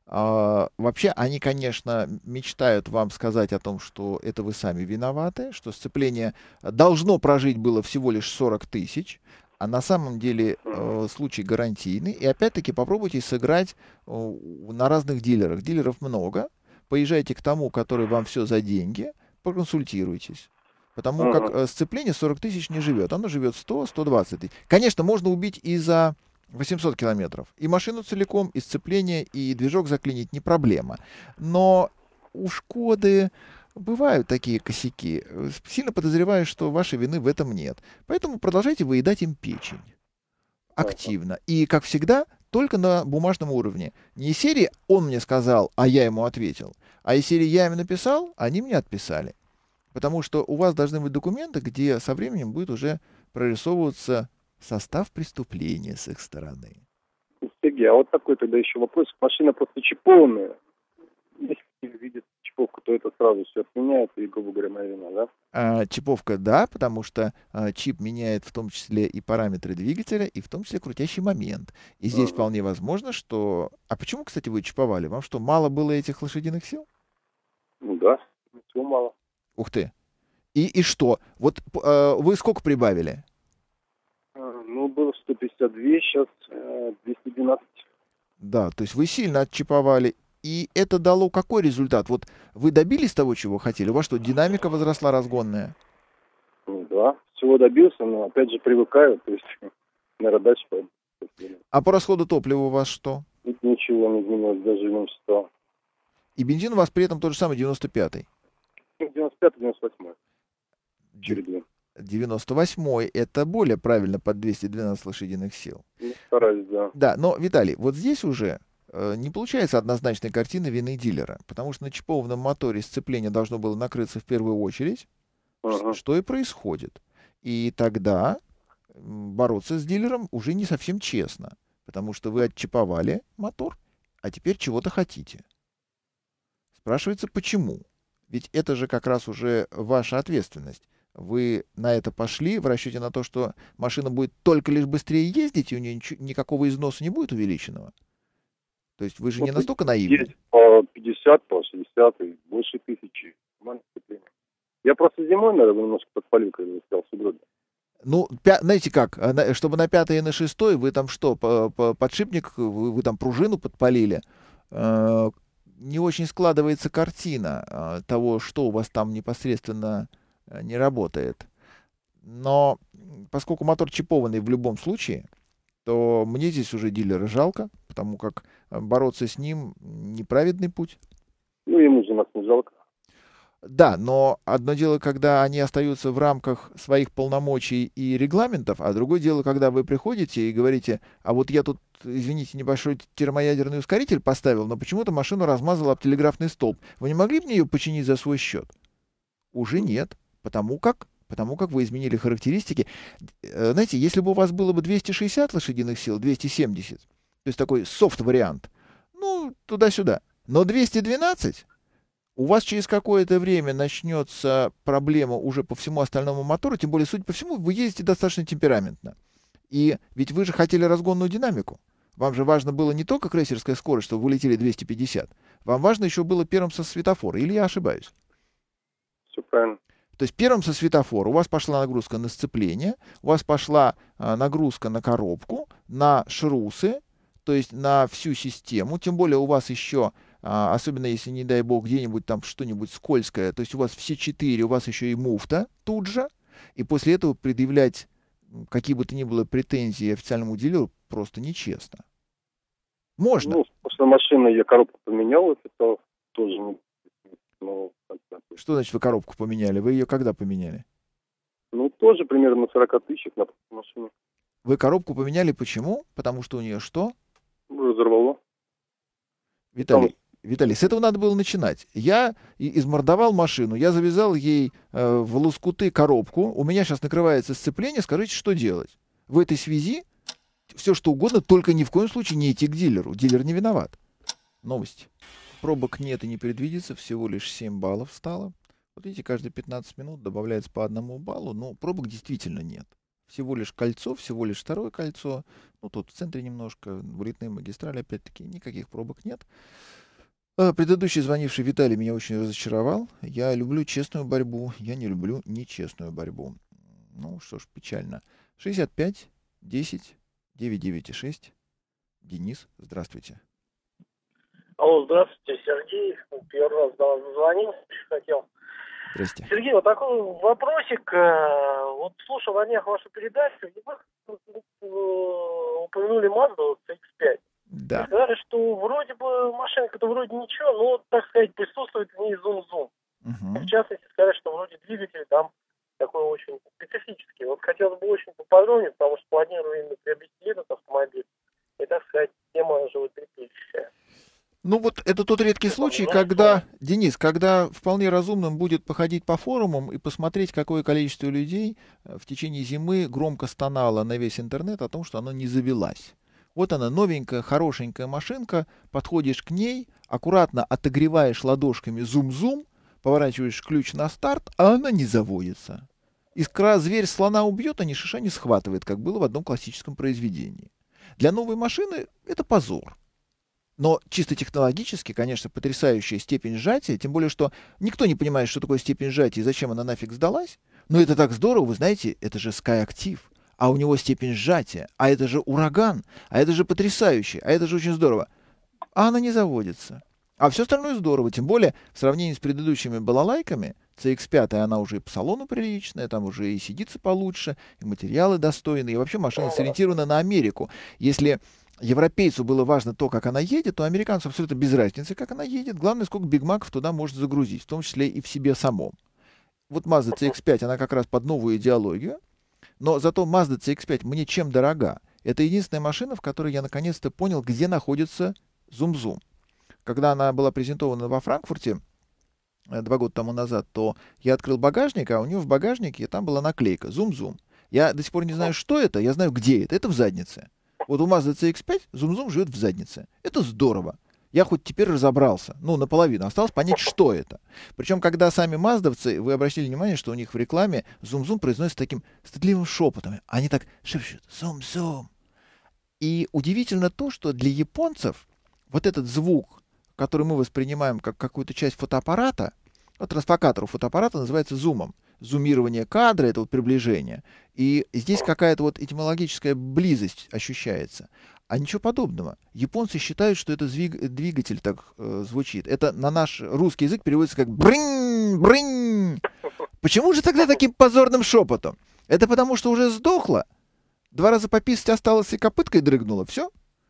а, вообще они, конечно, мечтают вам сказать о том, что это вы сами виноваты, что сцепление должно прожить было всего лишь сорок тысяч, а на самом деле э, случай гарантийный. И опять-таки попробуйте сыграть э, на разных дилерах. Дилеров много. Поезжайте к тому, который вам все за деньги, проконсультируйтесь. Потому Ага. как э, сцепление сорок тысяч не живет. Оно живет сто — сто двадцать тысяч. Конечно, можно убить и за восемьсот километров. И машину целиком, и сцепление, и движок заклинить не проблема. Но у «Шкоды» бывают такие косяки. Э, Сильно подозреваю, что вашей вины в этом нет. Поэтому продолжайте выедать им печень Ага. активно. И, как всегда, только на бумажном уровне. Не из серии «он мне сказал, а я ему ответил», а из серии «я им написал, они мне отписали». Потому что у вас должны быть документы, где со временем будет уже прорисовываться состав преступления с их стороны. Сергей, а вот такой тогда еще вопрос. Машина просто чипованная. Если видит чиповку, то это сразу все отменяет, и, грубо говоря, моя вина, да? А, чиповка, да, потому что а, чип меняет в том числе и параметры двигателя, и в том числе крутящий момент. И здесь Ага. вполне возможно, что... А почему, кстати, вы чиповали? Вам что, мало было этих лошадиных сил? Ну да, всего мало. Ух ты. И, и что? Вот п- э, вы сколько прибавили? А, Ну, было сто пятьдесят два, сейчас э, двести двенадцать. Да, то есть вы сильно отчиповали. И это дало какой результат? Вот вы добились того, чего хотели? У вас что, динамика возросла разгонная? Ну да, всего добился, но опять же привыкаю, то есть, наверное, дальше пойду. А по расходу топлива у вас что? Тут ничего не изменилось, даже меньше стало. И бензин у вас при этом тот же самый девяносто пятый. Ну, девяносто пятый, девяносто восьмой. Чередуем. девяносто восьмой это более правильно под двести двенадцать лошадиных сил. Ну, стараюсь, да. Да, но, Виталий, вот здесь уже э, не получается однозначной картины вины дилера, потому что на чипованном моторе сцепление должно было накрыться в первую очередь, Ага. что и происходит. И тогда м, бороться с дилером уже не совсем честно, потому что вы отчиповали мотор, а теперь чего-то хотите. Спрашивается, почему? Ведь это же как раз уже ваша ответственность. Вы на это пошли в расчете на то, что машина будет только лишь быстрее ездить, и у нее ничего- никакого износа не будет увеличенного. То есть вы же не Вот настолько наивны. Есть по пятьдесят, по шестьдесят и больше тысячи. Нормальное сцепление. Я просто зимой, наверное, немножко подпалил, когда стоял в сугробе. Ну, пя- знаете как, а на- чтобы на пятый и на шестой вы там что, по- по- подшипник, вы, вы там пружину подпалили, э, не очень складывается картина э, того, что у вас там непосредственно э, не работает. Но м, поскольку мотор чипованный в любом случае, то мне здесь уже дилера жалко, потому как э, бороться с ним неправедный путь. Ну, ему же нас не жалко. Да, но одно дело, когда они остаются в рамках своих полномочий и регламентов, а другое дело, когда вы приходите и говорите, а вот я тут, извините, небольшой термоядерный ускоритель поставил, но почему-то машину размазал об телеграфный столб. Вы не могли бы мне ее починить за свой счет? Уже нет, потому как, потому как вы изменили характеристики. Э, Знаете, если бы у вас было бы двести шестьдесят лошадиных сил, двести семьдесят, то есть такой софт-вариант, ну, туда-сюда, но двести двенадцать... У вас через какое-то время начнется проблема уже по всему остальному мотору, тем более, судя по всему, вы ездите достаточно темпераментно. И ведь вы же хотели разгонную динамику. Вам же важно было не только крейсерская скорость, чтобы вы летели двести пятьдесят. Вам важно еще было первым со светофора. Или я ошибаюсь? Все правильно. То есть первым со светофора у вас пошла нагрузка на сцепление, у вас пошла а, нагрузка на коробку, на шрусы, то есть на всю систему. Тем более у вас еще... А, особенно если, не дай бог, где-нибудь там что-нибудь скользкое, то есть у вас все четыре, у вас еще и муфта тут же, и после этого предъявлять м, какие бы то ни было претензии официальному дилеру просто нечестно. Можно. Ну, после машины я коробку поменял, это тоже не... Ну, как-то. Что значит вы коробку поменяли? Вы ее когда поменяли? Ну, тоже примерно на сорок тысяч на машине. Вы коробку поменяли почему? Потому что у нее что? Разорвало. Виталий, Виталий, с этого надо было начинать. Я и- измордовал машину, я завязал ей э, в лоскуты коробку, у меня сейчас накрывается сцепление, скажите, что делать? В этой связи все что угодно, только ни в коем случае не идти к дилеру. Дилер не виноват. Новости. Пробок нет и не предвидится, всего лишь семь баллов стало. Вот видите, каждые пятнадцать минут добавляется по одному баллу, но пробок действительно нет. Всего лишь кольцо, всего лишь второе кольцо. Ну, тут в центре немножко, вылетные магистрали, опять-таки, никаких пробок нет. А, Предыдущий звонивший Виталий меня очень разочаровал. Я люблю честную борьбу, я не люблю нечестную борьбу. Ну, что ж, печально. шестьдесят пять десять девять девять шесть. Денис, здравствуйте. Алло, здравствуйте, Сергей. Первый раз до вас звонил, хотел Здрасте. Сергей, вот такой вопросик. э, Вот слушал на днях вашу передачу, и вы э, упомянули Mazda си икс пять. И Да. сказали, что вроде бы машинка-то вроде ничего, но, так сказать, присутствует в ней зум-зум. Мгм. В частности, сказали, что вроде двигатель там такой очень специфический. Вот хотелось бы очень поподробнее, потому что планирую именно приобрести этот автомобиль. И, так сказать, тема животрепещущая. Ну вот это тот редкий Что там, случай, ну, когда, Денис, когда вполне разумным будет походить по форумам и посмотреть, какое количество людей э, в течение зимы громко стонало на весь интернет о том, что она не завелась. Вот она, новенькая, хорошенькая машинка, подходишь к ней, аккуратно отогреваешь ладошками зум-зум, поворачиваешь ключ на старт, а она не заводится. Искра зверь слона убьет, а ни шиша не схватывает, как было в одном классическом произведении. Для новой машины это позор. Но чисто технологически, конечно, потрясающая степень сжатия, тем более, что никто не понимает, что такое степень сжатия и зачем она нафиг сдалась. Но это так здорово, вы знаете, это же Skyactiv, а у него степень сжатия, а это же ураган, а это же потрясающе, а это же очень здорово. А она не заводится. А все остальное здорово, тем более в сравнении с предыдущими балалайками, си икс пять, она уже и по салону приличная, там уже и сидится получше, и материалы достойные, и вообще машина сориентирована на Америку. Если европейцу было важно то, как она едет, то американцу абсолютно без разницы, как она едет. Главное, сколько бигмаков туда может загрузить, в том числе и в себе самом. Вот Mazda си икс пять, она как раз под новую идеологию, но зато Mazda си икс пять мне чем дорога? Это единственная машина, в которой я наконец-то понял, где находится зум-зум. Когда она была презентована во Франкфурте э, два года тому назад, то я открыл багажник, а у нее в багажнике там была наклейка «Зум-зум». Я до сих пор не знаю, что это, я знаю, где это. Это в заднице. Вот у Mazda си икс пять зум-зум живет в заднице. Это здорово. Я хоть теперь разобрался, ну, наполовину. Осталось понять, что это. Причем, когда сами маздовцы, вы обратили внимание, что у них в рекламе зум-зум произносится таким стыдливым шепотом. Они так шепчут «зум-зум». И удивительно то, что для японцев вот этот звук, который мы воспринимаем как какую-то часть фотоаппарата, вот трансфокатор у фотоаппарата называется зумом. Зумирование кадра — это вот приближение. И здесь какая-то вот этимологическая близость ощущается. А ничего подобного. Японцы считают, что это звиг- двигатель так э, звучит. Это на наш русский язык переводится как брынь, брынь. Почему же тогда таким позорным шепотом? Это потому, что уже сдохло? Два раза пописать осталось и копыткой дрыгнуло. Все?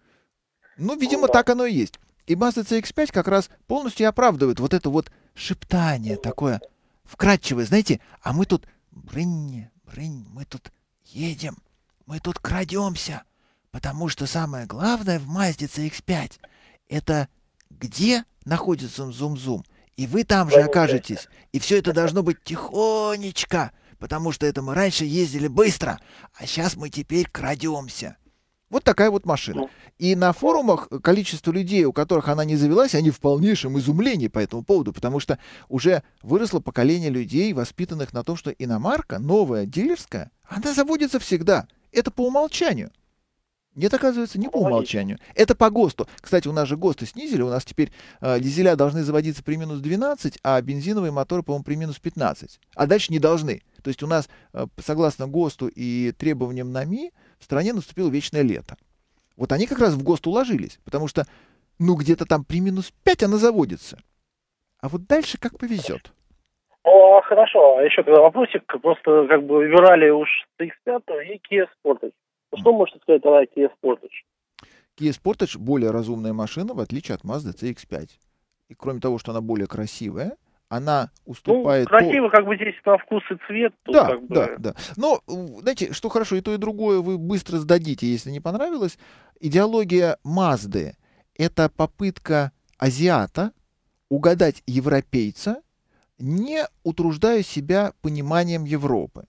Ну, видимо, так оно и есть. И Mazda си икс пять как раз полностью оправдывает вот это вот шептание такое вкрадчивое. Знаете, а мы тут брынь, брынь, мы тут едем, мы тут крадемся. Потому что самое главное в Mazda си икс пять это где находится зум-зум. И вы там же окажетесь. И все это должно быть тихонечко. Потому что это мы раньше ездили быстро, а сейчас мы теперь крадемся. Вот такая вот машина. И на форумах количество людей, у которых она не завелась, они в полнейшем изумлении по этому поводу, потому что уже выросло поколение людей, воспитанных на том, что иномарка, новая, дилерская, она заводится всегда. Это по умолчанию. Нет, оказывается, не по умолчанию. Это по ГОСТу. Кстати, у нас же ГОСТы снизили. У нас теперь э, дизеля должны заводиться при минус двенадцать, а бензиновые моторы, по-моему, при минус пятнадцать. А дальше не должны. То есть у нас, э, согласно ГОСТу и требованиям НАМИ, в стране наступило вечное лето. Вот они как раз в ГОСТ уложились, потому что, ну, где-то там при минус пять она заводится. А вот дальше как повезет. О, хорошо. А еще тогда вопросик. Просто как бы выбирали уж си икс пять и Kia Sportage. Что можете сказать о Kia Sportage? Kia Sportage более разумная машина, в отличие от Mazda си икс пять. И кроме того, что она более красивая, она уступает... Ну, красиво, по... как бы здесь на вкус и цвет. Тут да, как бы... да, да. Но, знаете, что хорошо, и то, и другое вы быстро сдадите, если не понравилось. Идеология Mazda — это попытка азиата угадать европейца, не утруждая себя пониманием Европы.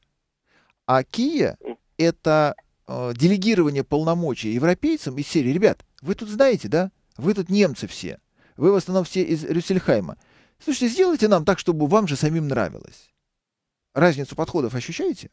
А Kia — это э, делегирование полномочий европейцам из серии: ребят, вы тут знаете, да? Вы тут немцы все. Вы в основном все из Рюссельхайма. Слушайте, сделайте нам так, чтобы вам же самим нравилось. Разницу подходов ощущаете?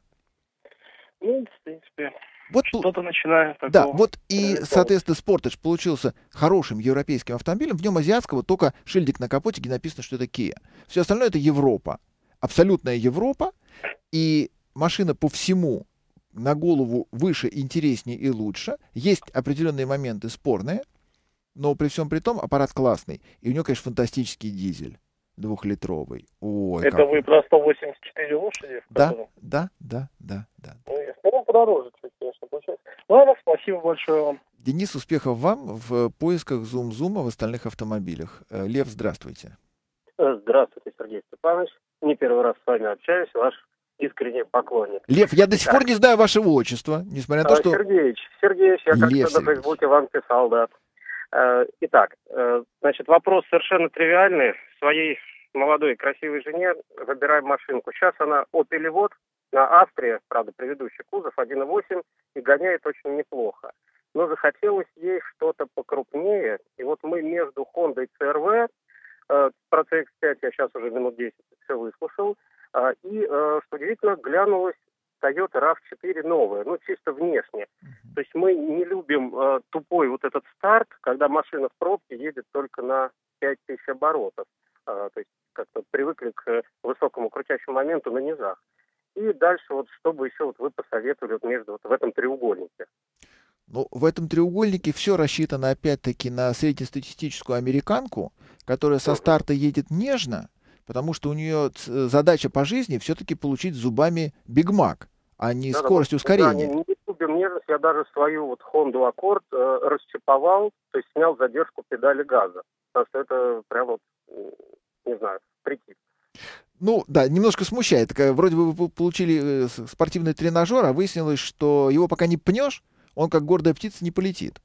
Ну, в принципе, вот, что-то начинаю. Да, вот и, соответственно, Sportage получился хорошим европейским автомобилем. В нем азиатского только шильдик на капоте, где написано, что это Kia. Все остальное — это Европа. Абсолютная Европа. И машина по всему на голову выше, интереснее и лучше. Есть определенные моменты спорные, но при всем при том аппарат классный. И у него, конечно, фантастический дизель. двухлитровый. Ой, Это как... вы про сто восемьдесят четыре лошади? в Да, котором- да, да, да, да. Ну, ясно. Ну, подороже чуть, конечно, получается. Ладно, спасибо большое вам. Денис, успехов вам в поисках зум-зума в остальных автомобилях. Э, Лев, здравствуйте. Здравствуйте, Сергей Степанович. Не первый раз с вами общаюсь, ваш искренний поклонник. Лев, я до сих пор не знаю вашего отчества, несмотря на то, А, что... Сергеевич, Сергеевич, я Лев как-то на Сергеевич. Фейсбуке вам писал, да. Э, Итак, э, значит, вопрос совершенно тривиальный. Своей молодой красивой жене выбираем машинку. Сейчас она Opel Vivot на Австрии, правда, предыдущий кузов один и восемь, и гоняет очень неплохо. Но захотелось ей что-то покрупнее, и вот мы между Honda и си эр ви, э, про си икс пять я сейчас уже минут десять все выслушал, э, и, э, что удивительно, глянулась Toyota рав четыре новая, ну, чисто внешне. Мгм. То есть мы не любим э, тупой вот этот старт, когда машина в пробке едет только на пять тысяч оборотов. Э, то есть как-то привыкли к э, высокому крутящему моменту на низах. И дальше вот что бы еще вот вы посоветовали вот между вот в этом треугольнике? Ну, в этом треугольнике все рассчитано опять-таки на среднестатистическую американку, которая со старта едет нежно, потому что у нее задача по жизни все-таки получить зубами Биг Мак, а не Да-да, скорость вот, ускорения. Да, не, не любим нежность, я даже свою вот Honda Accord э, расчиповал, то есть снял задержку педали газа. Потому что это прям вот, м, не знаю, прикид. Ну, да, немножко смущает. Такая, вроде бы вы получили э, с- спортивный тренажер, а выяснилось, что его пока не пнешь, он как гордая птица не полетит.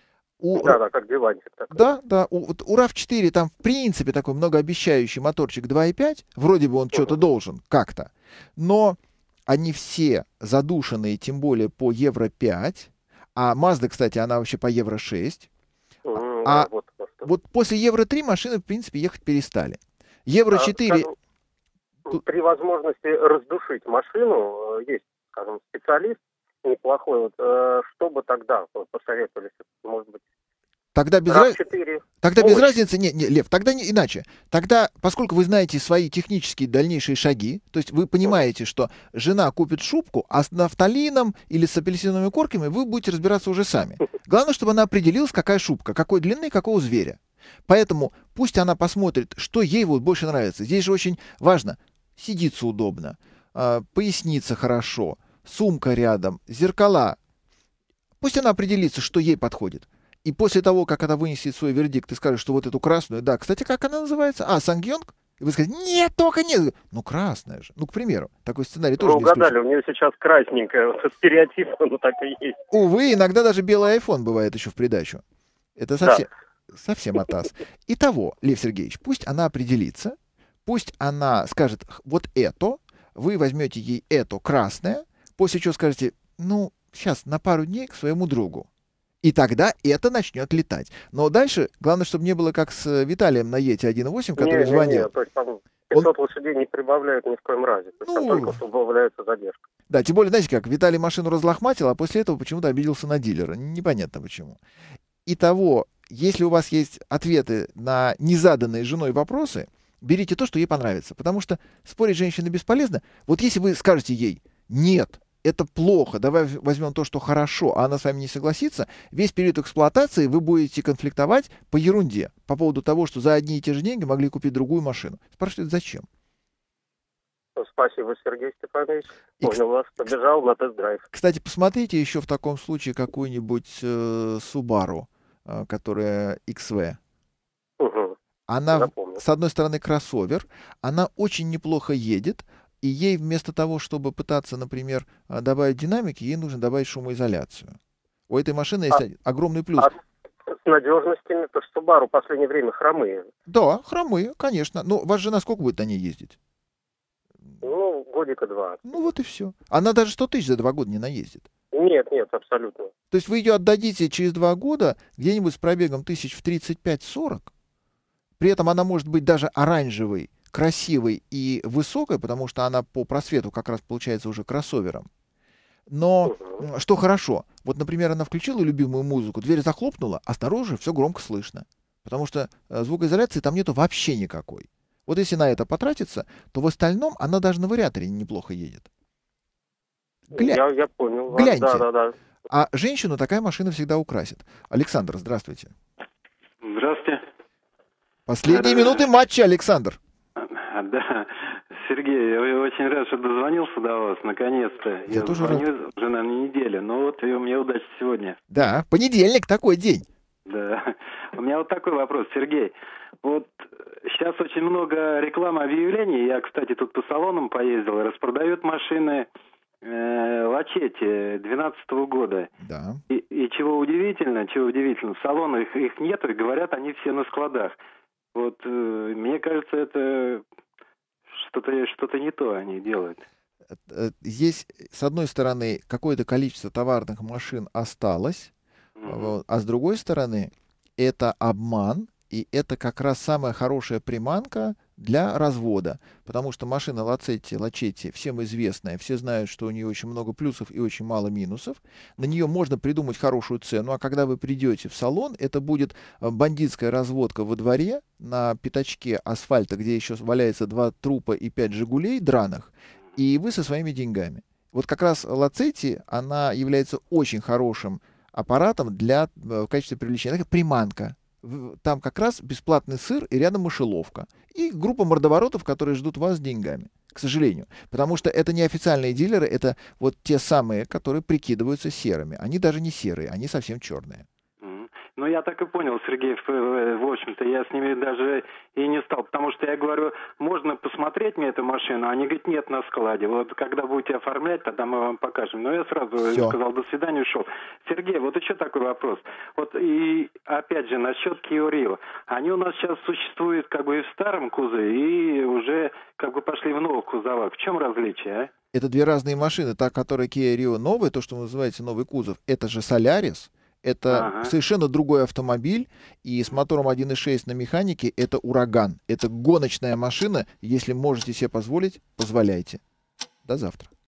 У, Да, да, как диванчик такой. Да, да, у, вот у рав четыре там в принципе такой многообещающий моторчик два и пять, вроде бы он что-то должен, как-то, но они все задушенные, тем более по евро пять, а Mazda, кстати, она вообще по евро шесть. М, А да, вот, вот, что. Вот после евро три машины, в принципе, ехать перестали. евро А, четыре, скажем, тут- при возможности раздушить машину, э, есть, скажем, специалист неплохой, вот, э, что бы тогда вот, посоветовали, может быть, тогда без, рав раз- четыре. тогда без Мощь. разницы, не, не, Лев, тогда не иначе. Тогда, поскольку вы знаете свои технические дальнейшие шаги, то есть вы понимаете, что жена купит шубку, а с нафталином или с апельсиновыми корками вы будете разбираться уже сами. Главное, чтобы она определилась, какая шубка, какой длины, какого зверя. Поэтому пусть она посмотрит, что ей вот больше нравится. Здесь же очень важно, сидится удобно, а, поясница хорошо, сумка рядом, зеркала. Пусть она определится, что ей подходит. И после того, как она вынесет свой вердикт и скажет, что вот эту красную, да, кстати, как она называется? А, Сангьонг? И вы скажете, нет, только нет. Ну, красная же. Ну, к примеру, такой сценарий тоже Вы не исключен. угадали, у нее сейчас красненькая, вот, стереотип, ну так и есть. Увы, иногда даже белый айфон бывает еще в придачу. Это совсем, совсем атас. Итого, Лев Сергеевич, пусть она определится, пусть она скажет, «Х, вот это, вы возьмете ей это красное, после чего скажете, ну, сейчас на пару дней к своему другу. И тогда это начнет летать. Но дальше, главное, чтобы не было как с Виталием на Ете один и восемь, который не, звонил. Не, не, то есть там пятьсот лошадей не прибавляют ни в коем разе, то есть там Ну. только убавляется задержка. Да, тем более, знаете как, Виталий машину разлохматил, а после этого почему-то обиделся на дилера. Непонятно почему. Итого, если у вас есть ответы на незаданные женой вопросы, берите то, что ей понравится. Потому что спорить с женщиной бесполезно. Вот если вы скажете ей, нет, это плохо, давай возьмем то, что хорошо, а она с вами не согласится, весь период эксплуатации вы будете конфликтовать по ерунде, по поводу того, что за одни и те же деньги могли купить другую машину. Спрашивают, зачем? Спасибо, Сергей Степанович. И, Понял вас, побежал на тест-драйв. Кстати, посмотрите еще в таком случае какую-нибудь э, Subaru, э, которая икс ви. Угу, Она, запомнил. с одной стороны, кроссовер, она очень неплохо едет, и ей вместо того, чтобы пытаться, например, э, добавить динамики, ей нужно добавить шумоизоляцию. У этой машины есть А- огромный плюс. А с надежностями, то что Subaru в последнее время хромые. Да, хромые, конечно. Но ваша жена сколько будет на ней ездить? Ну, годика два. Ну вот и все. Она даже сто тысяч за два года не наездит. Нет, нет, абсолютно. То есть вы ее отдадите через два года где-нибудь с пробегом тысяч в тридцать пять сорок. При этом она может быть даже оранжевой, красивой и высокой, потому что она по просвету как раз получается уже кроссовером. Но Угу. м, что хорошо, вот, например, она включила любимую музыку, дверь захлопнула, а снаружи все громко слышно. Потому что э, звукоизоляции там нету вообще никакой. Вот если на это потратиться, то в остальном она даже на вариаторе неплохо едет. Гля- Я, я понял. вас. гляньте. Да, да, да. А женщину такая машина всегда украсит. Александр, здравствуйте. Здравствуйте. Последние Э, минуты матча, Александр. Сергей, я очень рад, что дозвонился до вас, наконец-то. Я Я тоже звоню рад. уже, наверное, неделю, но вот и у меня удачи сегодня. Да, понедельник такой день. Да. У меня вот такой вопрос, Сергей. Вот сейчас очень много рекламы, объявлений. Я, кстати, тут по салонам поездил. Распродают машины э, Лачетти двенадцатого года. Да. И, и чего удивительно, чего удивительно, в салонах их нету, и говорят, они все на складах. Вот э, мне кажется, это что-то что-то не то они делают. Э, Здесь, с одной стороны, какое-то количество товарных машин осталось, Мгм. вот, а с другой стороны, это обман, и это как раз самая хорошая приманка для развода. Потому что машина Лацетти, Лачетти всем известная, все знают, что у нее очень много плюсов и очень мало минусов. На нее можно придумать хорошую цену, а когда вы придете в салон, это будет э, бандитская разводка во дворе на пятачке асфальта, где еще валяется два трупа и пять «Жигулей» драных, и вы со своими деньгами. Вот как раз Лацетти, она является очень хорошим аппаратом для, э, в качестве привлечения. Такая приманка. В- Там как раз бесплатный сыр и рядом мышеловка. И группа мордоворотов, которые ждут вас с деньгами. К сожалению. Потому что это не официальные дилеры, это вот те самые, которые прикидываются серыми. Они даже не серые, они совсем черные. Мгм. Ну, я так и понял, Сергей, в, в- в общем-то, я с ними даже и не стал, потому что я говорю, можно посмотреть мне эту машину, они говорят, нет на складе, вот когда будете оформлять, тогда мы вам покажем. Но я сразу Все. сказал, до свидания, ушел. Сергей, вот еще такой вопрос. Вот и, опять же, насчет Kia Rio. Они у нас сейчас существуют как бы и в старом кузове, и уже как бы пошли в новых кузовах. В чем различие, а? Это две разные машины. Та, которая Kia Rio новая, то, что вы называете новый кузов, это же Solaris. Это Ага. совершенно другой автомобиль, и с мотором один и шесть на механике это ураган. Это гоночная машина. Если можете себе позволить, позволяйте. До завтра.